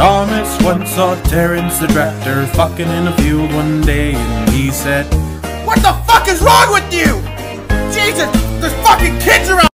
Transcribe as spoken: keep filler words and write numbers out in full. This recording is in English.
Thomas once saw Terence the Tractor fucking in a field one day, and he said, "What the fuck is wrong with you? Jesus, there's fucking kids around!"